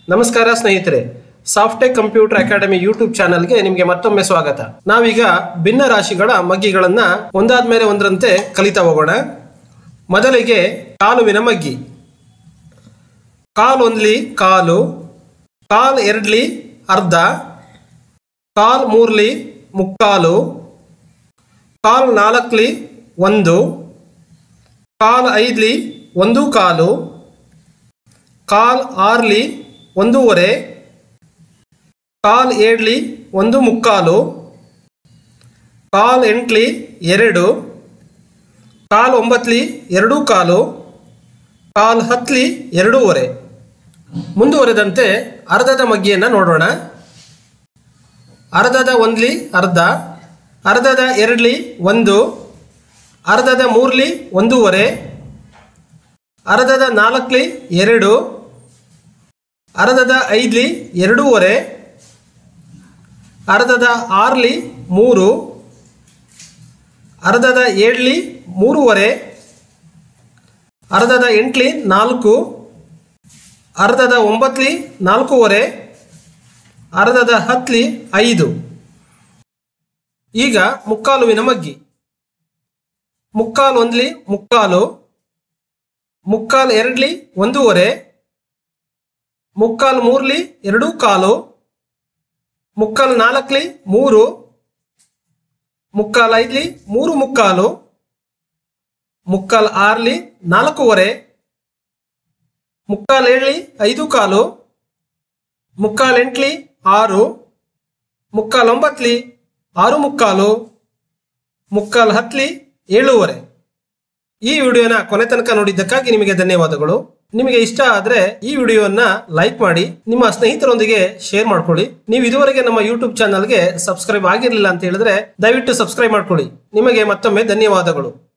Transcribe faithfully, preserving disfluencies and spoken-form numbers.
ನಮಸ್ಕಾರ ಸ್ನೇಹಿತರೆ, Softech computer academy YouTube ಚಾನೆಲ್ಗೆ ನಿಮಗೆ ಮತ್ತೊಮ್ಮೆ ಸ್ವಾಗತ. ನಾವೀಗ ಭಿನ್ನ ರಾಶಿಗಳ ಮಗ್ಗಿಗಳನ್ನ ಒಂದಾದ್ಮೇಲೆ ಒಂದರಂತೆ ಕಲಿತಾ ಹೋಗೋಣ. ಮೊದಲಿಗೆ ಕಾಲುವಿನ ಮಗ್ಗಿ. ಕಾಲ್ ಒಂದ್ಲಿ ಕಾಲು, ಕಾಲ್ ಎರಡ್ಲಿ ಅರ್ಧ, ಕಾಲ್ ಮೂರ್ಲಿ ಮುಕ್ಕಾಲು, ಕಾಲ್ ನಾಲ್ಕಲಿ ಒಂದು, ಕಾಲ್ ಐದ್ಲಿ ಒಂದು ಕಾಲು, ಕಾಲ್ ಆರ್ಲಿ ಒಂದೂವರೆ, ಕಾಲ್ ಏಳ್ಲಿ ಒಂದು ಮುಕ್ಕಾಲು, ಕಾಲ್ ಎಂಟ್ಲಿ ಎರಡು, ಕಾಲ್ ಒಂಬತ್ಲಿ ಎರಡು ಕಾಲು, ಕಾಲ್ ಹತ್ಲಿ ಎರಡೂವರೆ. ಮುಂದುವರೆದಂತೆ ಅರ್ಧದ ಮಗ್ಗಿಯನ್ನು ನೋಡೋಣ. ಅರ್ಧದ ಒಂದ್ಲಿ ಅರ್ಧ, ಅರ್ಧದ ಎರಡ್ಲಿ ಒಂದು, ಅರ್ಧದ ಮೂರ್ಲಿ ಒಂದೂವರೆ, ಅರ್ಧದ ನಾಲ್ಕಲಿ ಎರಡು, ಅರ್ಧದ ಐದ್ಲಿ ಎರಡೂವರೆ, ಅರ್ಧದ ಆರ್ಲಿ ಮೂರು, ಅರ್ಧದ ಏಳ್ಲಿ ಮೂರುವರೆ, ಅರ್ಧದ ಎಂಟ್ಲಿ ನಾಲ್ಕು, ಅರ್ಧದ ಒಂಬತ್ಲಿ ನಾಲ್ಕೂವರೆ, ಅರ್ಧದ ಹತ್ಲಿ ಐದು. ಈಗ ಮುಕ್ಕಾಲುವಿನ ಮಗ್ಗಿ. ಮುಕ್ಕಾಲು ಒಂದ್ಲಿ ಮುಕ್ಕಾಲು, ಮುಕ್ಕಾಲು ಎರಡ್ಲಿ ಒಂದೂವರೆ, ಮುಕ್ಕಾಲು ಮೂರ್ಲಿ ಎರಡು ಕಾಲು, ಮುಕ್ಕಾಲು ನಾಲ್ಕಲಿ ಮೂರು, ಮುಕ್ಕಾಲು ಐದ್ಲಿ ಮೂರು ಮುಕ್ಕಾಲು, ಮುಕ್ಕಾಲು ಆರ್ಲಿ ನಾಲ್ಕೂವರೆ, ಮುಕ್ಕಾಲು ಏಳ್ಲಿ ಐದು ಕಾಲು, ಮುಕ್ಕಾಲು ಎಂಟ್ಲಿ ಆರು, ಮುಕ್ಕಾಲು ಒಂಬತ್ಲಿ ಆರು ಮುಕ್ಕಾಲು, ಮುಕ್ಕಾಲು ಹತ್ಲಿ ಏಳೂವರೆ. ಈ ವಿಡಿಯೋನ ಕೊನೆ ತನಕ ನೋಡಿದ್ದಕ್ಕಾಗಿ ನಿಮಗೆ ಧನ್ಯವಾದಗಳು. ನಿಮಗೆ ಇಷ್ಟ ಆದ್ರೆ ಈ ವಿಡಿಯೋನ ಲೈಕ್ ಮಾಡಿ, ನಿಮ್ಮ ಸ್ನೇಹಿತರೊಂದಿಗೆ ಶೇರ್ ಮಾಡ್ಕೊಳ್ಳಿ. ನೀವು ಇದುವರೆಗೆ ನಮ್ಮ ಯೂಟ್ಯೂಬ್ ಚಾನಲ್ಗೆ ಸಬ್ಸ್ಕ್ರೈಬ್ ಆಗಿರಲಿಲ್ಲ ಅಂತ ಹೇಳಿದ್ರೆ ದಯವಿಟ್ಟು ಸಬ್ಸ್ಕ್ರೈಬ್ ಮಾಡ್ಕೊಳ್ಳಿ. ನಿಮಗೆ ಮತ್ತೊಮ್ಮೆ ಧನ್ಯವಾದಗಳು.